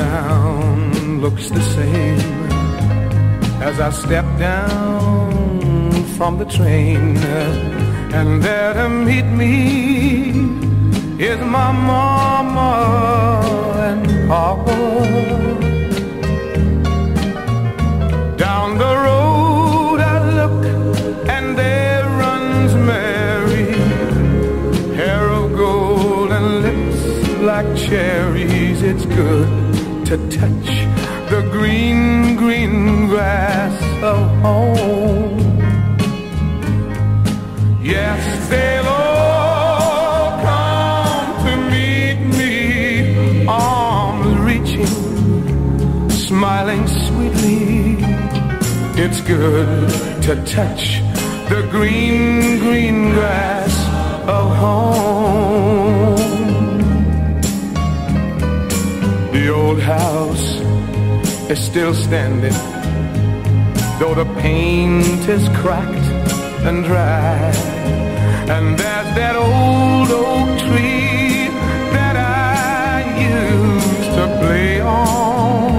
town looks the same as I step down from the train, and there to meet me is my mama and papa. Down the road I look, and there runs Mary, hair of gold and lips like cherries. It's good to touch the green, green grass of home. Yes, they'll all come to meet me, arms reaching, smiling sweetly. It's good to touch the green, green grass of home. The old house is still standing, though the paint is cracked and dry. And there's that old oak tree that I used to play on.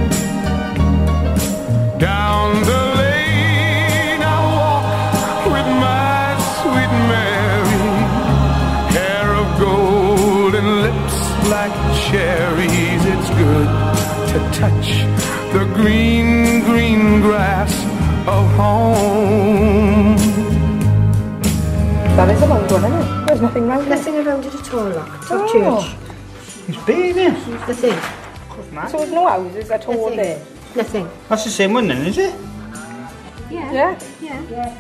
Down the lane I walk with my sweet Mary, hair of gold and lips like cherries. It's good to touch the green, green grass of home. That is a long one, isn't it? There's nothing round it. Nothing around it at all, look. It's not church. It's big, isn't it? Nothing. So there's no houses at all there? Nothing. That's the same one then, is it? Yeah. Yeah? Yeah.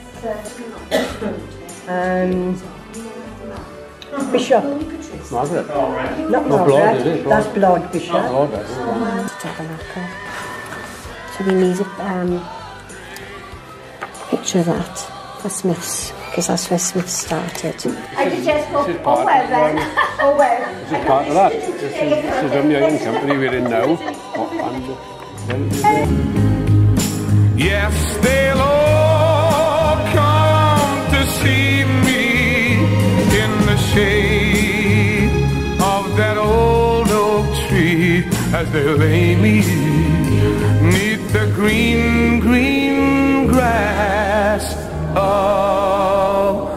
Bishop. Margaret. Not No blood, is it? That's blood, Bishop. Blood, is it? Let's have a look. So we need a picture of that for Smiths, because that's where Smiths started. I could just go, oh well then, oh well. This is part of that. This is the own company we're in now. Yes, they'll all come to see me in the shade of that old oak tree, as they lay me 'neath the green, green grass of